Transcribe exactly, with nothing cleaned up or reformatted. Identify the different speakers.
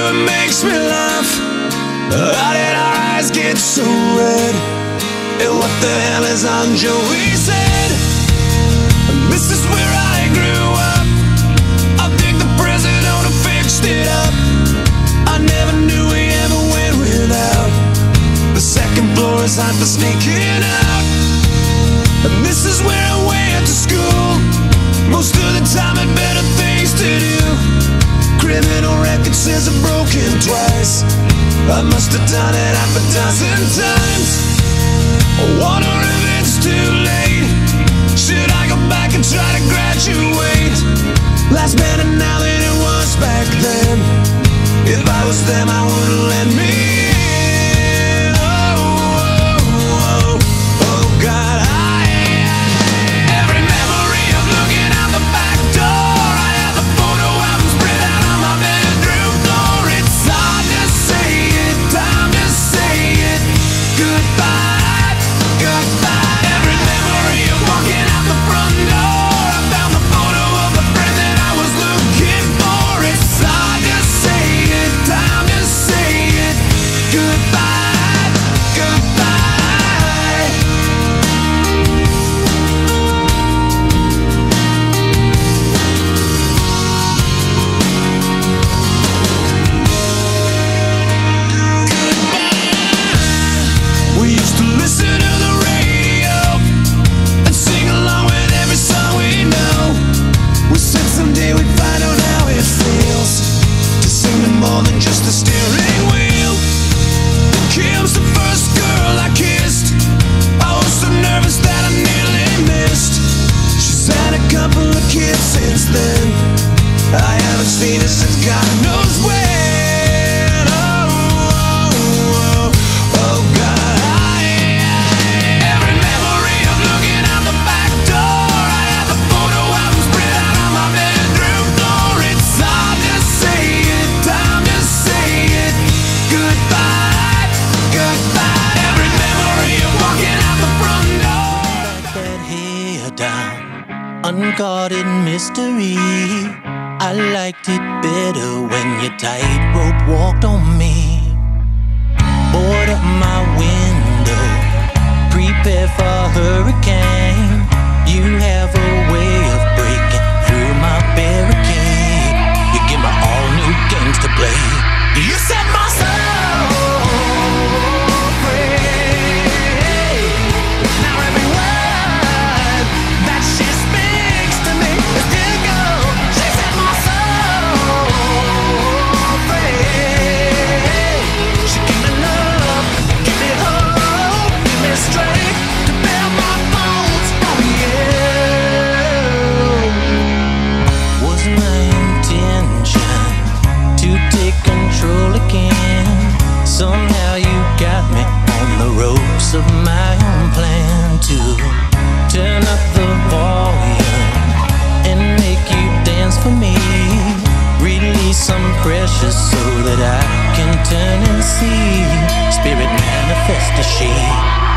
Speaker 1: it makes me laugh. How did our eyes get so red? And what the hell is on Joey's head? And this is where I grew up. I think the president who fixed it up. I never knew we ever went without. The second floor is hot for sneaking out. And this is where I went to school. Most of the time had better things to do. Criminal record says I've broken twice. I must have done it half a dozen times. I wonder if it's too late. Should I go back and try to graduate? Life's better now than it was back then. If I was them, I wouldn't let me in. Oh, oh, oh, oh God, I every memory of looking out the back door. I have the photo album spread out on my bedroom floor. It's hard to say it, time to say it. Goodbye, goodbye. Every memory of walking out the front door. I found the photo of the friend that I was looking for. It's hard to say it, time to say it. Goodbye, goodbye. We used to listen to the radio and sing along with every song we know. We said someday we'd find out how it feels to sing to more than just the steering wheel. Then Kim's the first girl I kissed. I was so nervous that I nearly missed. She's had a couple of kids since then. I haven't seen her since God knows when. Oh, oh, oh, oh God, I every memory of looking out the back door. I have the photo album spread out on my bedroom floor. It's hard to say it, time to say it. Goodbye, goodbye. Every memory of walking out the front door.
Speaker 2: Let that hair down, unguarded mystery. I liked it better when your tightrope walked on me. Board up my window, prepare for a hurricane. You have a way of breaking through my barricade. You give me all new games to play. You set my soul free. Now every word that she speaks to me is still gold. She set my soul free. She give me love, give me hope, give me strength to bear my bones for you. Was my intention to take control again? Somehow you got me on the ropes of my own plan to turn up the volume and make you dance for me. Release some pressure so that I can turn and see. Spirit manifest as she